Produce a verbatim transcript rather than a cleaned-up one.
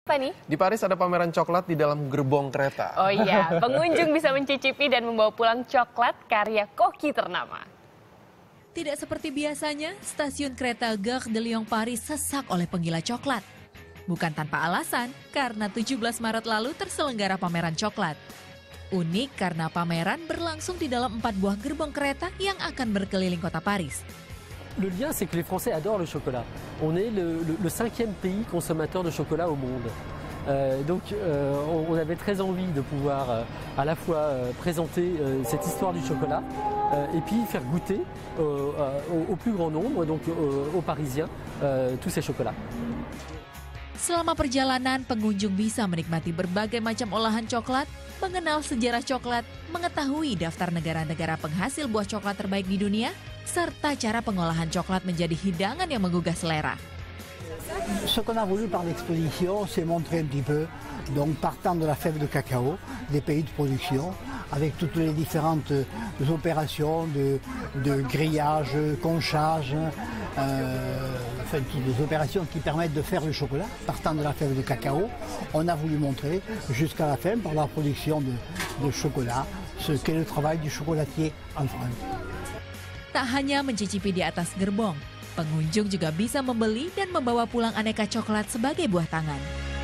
Apa nih? Di Paris ada pameran coklat di dalam gerbong kereta. Oh iya, pengunjung bisa mencicipi dan membawa pulang coklat karya koki ternama. Tidak seperti biasanya, stasiun kereta Gare de Lyon Paris sesak oleh penggila coklat. Bukan tanpa alasan, karena tujuh belas Maret lalu terselenggara pameran coklat. Unik karena pameran berlangsung di dalam empat buah gerbong kereta yang akan berkeliling kota Paris. Le lien, c'est que les Français adorent le chocolat. On est le, le, le cinquième pays consommateur de chocolat au monde. Euh, donc euh, on, on avait très envie de pouvoir euh, à la fois euh, présenter euh, cette histoire du chocolat euh, et puis faire goûter euh, au, au plus grand nombre, donc euh, aux Parisiens, euh, tous ces chocolats. Selama perjalanan, pengunjung bisa menikmati berbagai macam olahan coklat, mengenal sejarah coklat, mengetahui daftar negara-negara penghasil buah coklat terbaik di dunia, serta cara pengolahan coklat menjadi hidangan yang menggugah selera. Ce qu'on a voulu par l'exposition, c'est montrer un petit peu, donc partant de la fève de cacao, des pays de production, avec toutes les différentes opérations de, de grillage, conchage, euh, enfin toutes les opérations qui permettent de faire le chocolat, partant de la fève de cacao, on a voulu montrer jusqu'à la fin par la production de, de chocolat, ce qu'est le travail du chocolatier en France. Tak hanya mencicipi di atas gerbong, pengunjung juga bisa membeli dan membawa pulang aneka coklat sebagai buah tangan.